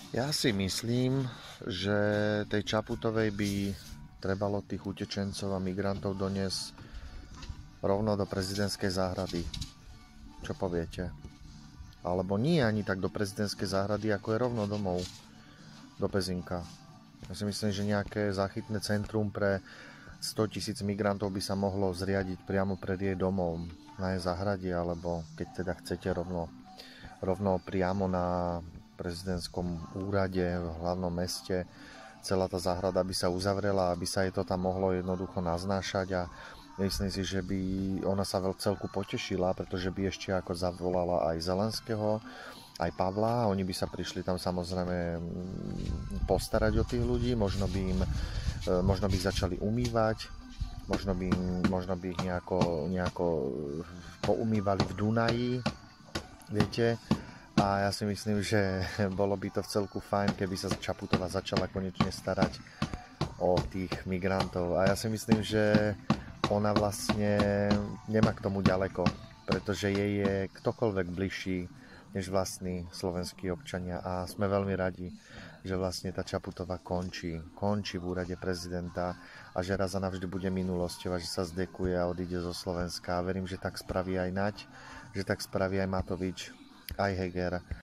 Ja si myslím, že tej Čaputovej by trebalo tých utečencov a migrantov doniesť rovno do prezidentskej záhrady. Čo poviete? Alebo nie ani tak do prezidentskej záhrady, ako je rovno domov, do Pezinka. Ja si myslím, že nejaké záchytné centrum pre 100 000 migrantov by sa mohlo zriadiť priamo pred jej domom, na jej záhrade, alebo keď teda chcete rovno priamo na prezidentskom úrade v hlavnom meste. Celá tá záhrada by sa uzavrela, aby sa jej to tam mohlo jednoducho naznášať a myslím si, že by ona sa celku potešila, pretože by ešte ako zavolala aj Zelenského, aj Pavla, oni by sa prišli tam samozrejme postarať o tých ľudí, možno by ich začali umývať, možno by ich nejako poumývali v Dunaji, viete. A ja si myslím, že bolo by to v celku fajn, keby sa Čaputová začala konečne starať o tých migrantov. A ja si myslím, že ona vlastne nemá k tomu ďaleko, pretože jej je ktokoľvek bližší než vlastní slovenskí občania. A sme veľmi radi, že vlastne tá Čaputová končí v úrade prezidenta a že raz a navždy bude minulosťou a že sa zdekuje a odíde zo Slovenska. A verím, že tak spraví aj Naď, že tak spraví aj Matovič, aj Heger.